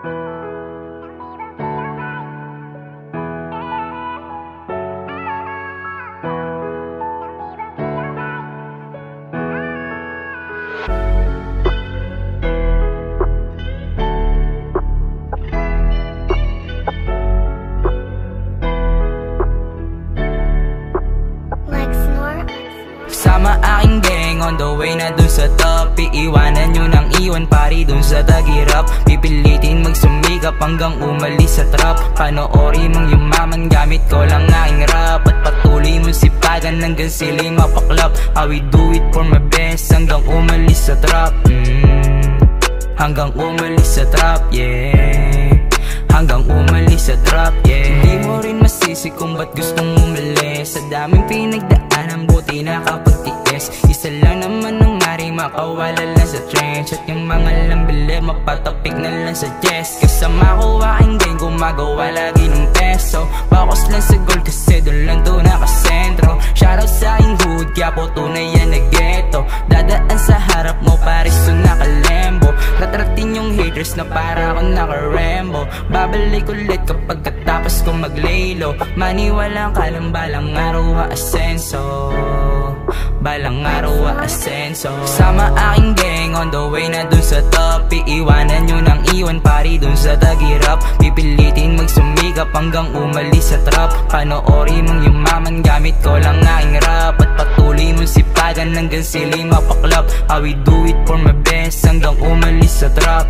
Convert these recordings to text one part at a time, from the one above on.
Sama aking gang on the way na dun sa top. Iiwanan nyo ng iwan pari dun sa tagirap. Pipilitin magsumikap hanggang umalis sa trap. Panoorin mong yumaman gamit ko lang aking rap. At patuloy mong sipagan hanggang sila'y mapaklap. I will do it for my best hanggang umalis sa trap. Hanggang umalis sa trap, yeah. Hanggang umalis sa trap, yeah. Hindi mo rin masisi kung ba't gustong umalis. Sa daming pinagdaanan, buti nakapagtiis. Isa lang naman ang ngari, makawala lang sa trench. At yung mga lambili, mapatapik na lang sa chest. Kasama ko aking gang, gumagawa lagi ng peso. Focus lang sa goal kasi doon lang to nakasentro. Shoutout sa aking hood, kaya po tunay yan na ghetto. Dadaan sa harap mo, paris to nakalembo. Tatratin yung haters na para ako naka-Rambo. Babalik ulit kapag katapos ko maglaylo. Maniwalang ka lang balang araw aasenso. Balang araw aasenso. Sama aking gang on the way na dun sa top. Iiwanan nyo ng iwan pari dun sa tagirap. Pipilitin magsumikap hanggang umalis sa trap. Panoorin mong yumaman gamit ko lang aking rap. At patuloy mong sipagan hanggang sila'y mapaklap. I will do it for my best hanggang umalis sa trap.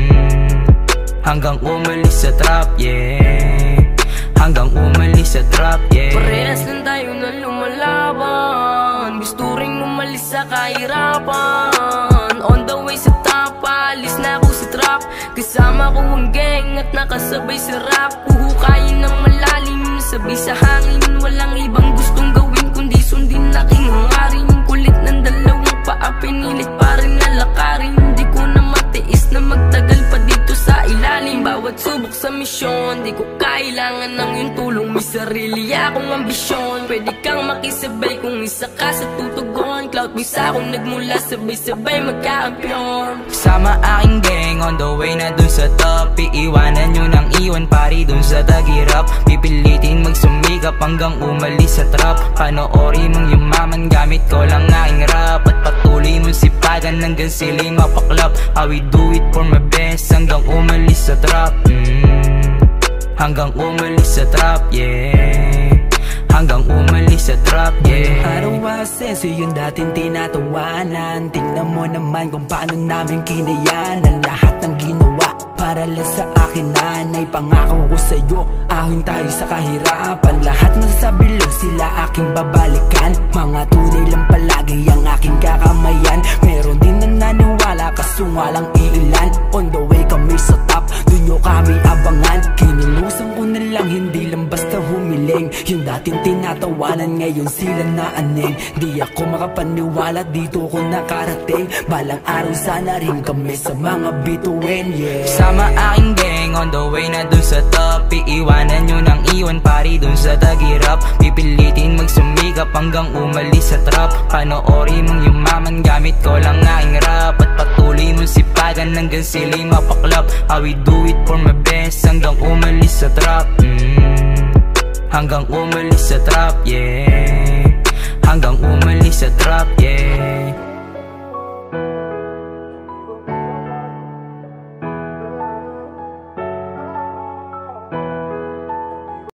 Hanggang umalis sa trap, yeah. Hanggang umalis sa trap, yeah. Parehas lang tayo na lumalaban. Gusto ring umalis sa kahirapan. On the way sa top, alis na ako sa trap. Kasama ko ang gang at nakasabay sa rap. Huhukayin ng malalim, sabay sa hangin. Walang ibang gustong gawin kundi sundin aking hangarin. Kulit ng dalawang paa, pinilit pa rin na lakarin. Di ko na matiis na magtagal pa dito sa ilalim. Bawat subok sa misyon, di ko kailangan ng iyong tulong. May sarili akong ambisyon. Pwede kang makisabay kung isa ka sa tutugon. Cloud boys ako nagmula, sabay-sabay magkakampiyon. Sama aking gang on the way na dun sa top. Iiwanan nyo ng iwan pari dun sa tagirap. Pipilitin magsumikap hanggang umalis sa trap. Panoorin mong yumaman gamit ko lang aking rap. At patuloy mong sipagan hanggang sila'y mapaklap. I will do it for my best hanggang umalis sa trap. Hanggang umalis sa trap, yeah. Hanggang umalis sa trap, yeah. Araw asenso yung dating tinatawanan. Tingnan mo naman kung paano namin kinayanan lahat ng ginawa para lang sa akin na naipangako ko sa'yo. Ahon tayo sa kahirapan. Lahat ng sabilog sila aking babalikan. Mga tunay lang palagi ang aking kakamayan. Meron din na naniwala kaso nga lang iilan. On the way kami sa top, dun nyo kami abangan. Kinulusan ko na lang, hindi lang basta humiling. Yung dating tinatawanan ngayon sila na aning. Di ako makapaniwala dito ko nakarating. Balang araw sana rin kami sa mga bituin, yeah. Sama aking gang on the way na dun sa top. Iiwanan nyo ng iwan pari dun sa tagirap. Pipilitin magsumikap hanggang umalis sa trap. Panoorin mong yumaman gamit ko lang aking rap. At patuloy mong sipagan hanggang sila'y mapaklap. I will do it for my best hanggang umalis sa trap. Hanggang umalis sa trap, yeah. Hanggang umalis sa trap, yeah.